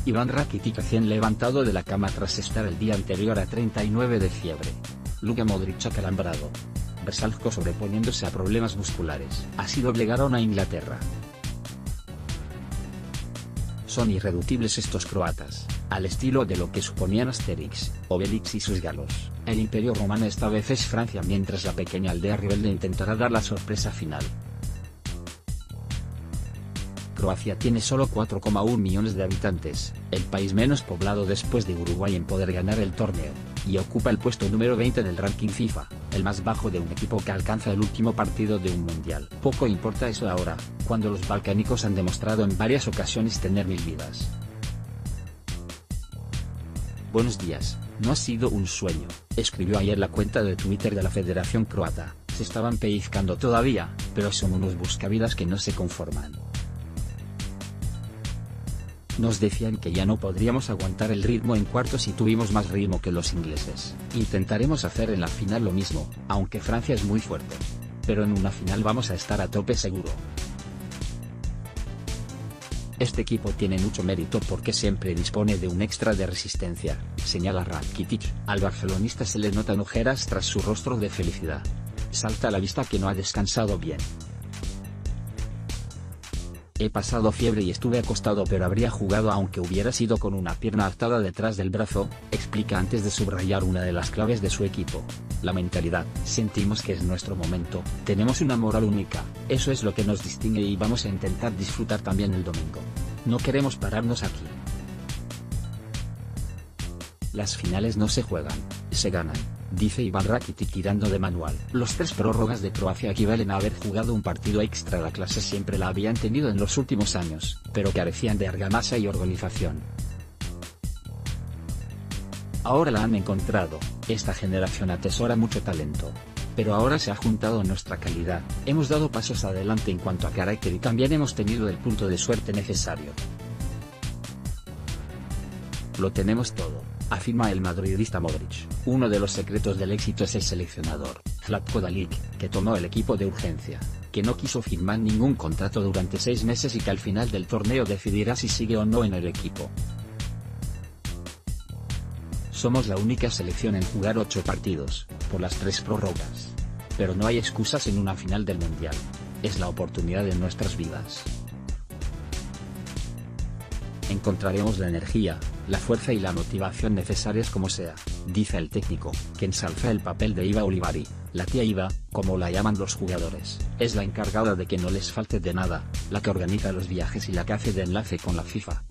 Iván Rakitic recién levantado de la cama tras estar el día anterior a 39 de fiebre. Luka Modric acalambrado. Vrsaljko sobreponiéndose a problemas musculares. Así doblegaron a Inglaterra. Son irreductibles estos croatas, al estilo de lo que suponían Asterix, Obelix y sus galos. El imperio romano esta vez es Francia, mientras la pequeña aldea rebelde intentará dar la sorpresa final. Croacia tiene solo 4,1 millones de habitantes, el país menos poblado después de Uruguay en poder ganar el torneo, y ocupa el puesto número 20 del ranking FIFA, el más bajo de un equipo que alcanza el último partido de un mundial. Poco importa eso ahora, cuando los balcánicos han demostrado en varias ocasiones tener 1000 vidas. Buenos días, no ha sido un sueño, escribió ayer la cuenta de Twitter de la Federación Croata. Se estaban pellizcando todavía, pero son unos buscavidas que no se conforman. Nos decían que ya no podríamos aguantar el ritmo en cuartos y tuvimos más ritmo que los ingleses. Intentaremos hacer en la final lo mismo, aunque Francia es muy fuerte. Pero en una final vamos a estar a tope seguro. Este equipo tiene mucho mérito porque siempre dispone de un extra de resistencia, señala Rakitic. Al barcelonista se le notan ojeras tras su rostro de felicidad. Salta a la vista que no ha descansado bien. He pasado fiebre y estuve acostado, pero habría jugado aunque hubiera sido con una pierna atada detrás del brazo, explica antes de subrayar una de las claves de su equipo: la mentalidad. Sentimos que es nuestro momento, tenemos una moral única, eso es lo que nos distingue y vamos a intentar disfrutar también el domingo. No queremos pararnos aquí. Las finales no se juegan, se ganan, dice Iván Rakitic tirando de manual. Los 3 prórrogas de Croacia equivalen a haber jugado un partido extra. La clase siempre la habían tenido en los últimos años, pero carecían de argamasa y organización. Ahora la han encontrado. Esta generación atesora mucho talento. Pero ahora se ha juntado nuestra calidad, hemos dado pasos adelante en cuanto a carácter y también hemos tenido el punto de suerte necesario. Lo tenemos todo, afirma el madridista Modric. Uno de los secretos del éxito es el seleccionador, Zlatko Dalic, que tomó el equipo de urgencia, que no quiso firmar ningún contrato durante 6 meses y que al final del torneo decidirá si sigue o no en el equipo. Somos la única selección en jugar 8 partidos, por las 3 prórrogas. Pero no hay excusas en una final del Mundial. Es la oportunidad de nuestras vidas. Encontraremos la energía, la fuerza y la motivación necesarias como sea, dice el técnico, que ensalza el papel de Iva Olivari. La tía Iva, como la llaman los jugadores, es la encargada de que no les falte de nada, la que organiza los viajes y la que hace de enlace con la FIFA.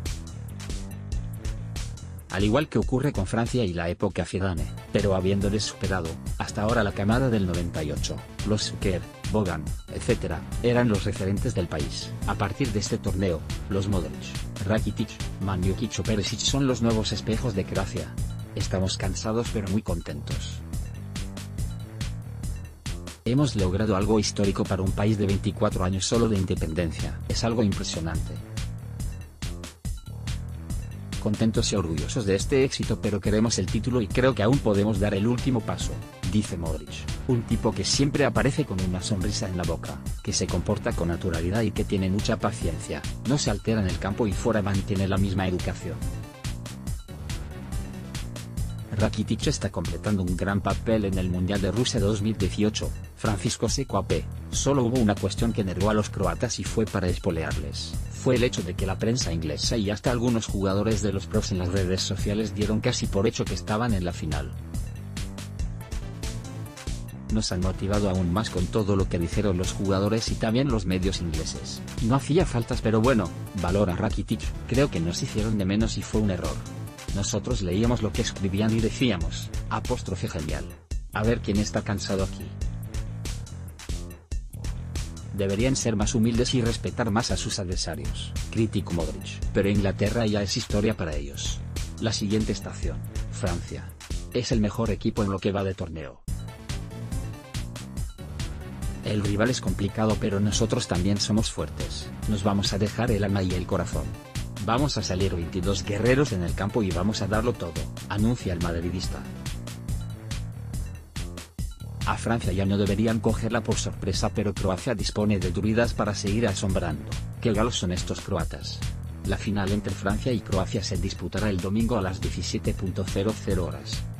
Al igual que ocurre con Francia y la época Zidane, pero habiéndoles superado, hasta ahora la camada del 98, los Zucker, Bogan, etc., eran los referentes del país. A partir de este torneo, los Modric, Rakitic, Mandzukic o Perisic son los nuevos espejos de Croacia. Estamos cansados pero muy contentos. Hemos logrado algo histórico para un país de 24 años solo de independencia. Es algo impresionante. Contentos y orgullosos de este éxito, pero queremos el título y creo que aún podemos dar el último paso, dice Modric, un tipo que siempre aparece con una sonrisa en la boca, que se comporta con naturalidad y que tiene mucha paciencia, no se altera en el campo y fuera mantiene la misma educación. Rakitic está completando un gran papel en el Mundial de Rusia 2018, Francisco Seco AP. Solo hubo una cuestión que enervó a los croatas y fue para espolearles. Fue el hecho de que la prensa inglesa y hasta algunos jugadores de los pros en las redes sociales dieron casi por hecho que estaban en la final. Nos han motivado aún más con todo lo que dijeron los jugadores y también los medios ingleses. No hacía faltas, pero bueno, valora Rakitic, creo que nos hicieron de menos y fue un error. Nosotros leíamos lo que escribían y decíamos, apóstrofe genial. A ver quién está cansado aquí. Deberían ser más humildes y respetar más a sus adversarios, criticó Modric. Pero Inglaterra ya es historia para ellos. La siguiente estación, Francia. Es el mejor equipo en lo que va de torneo. El rival es complicado, pero nosotros también somos fuertes. Nos vamos a dejar el alma y el corazón. Vamos a salir 22 guerreros en el campo y vamos a darlo todo, anuncia el madridista. A Francia ya no deberían cogerla por sorpresa, pero Croacia dispone de druidas para seguir asombrando. ¿Qué galos son estos croatas? La final entre Francia y Croacia se disputará el domingo a las 17:00 horas.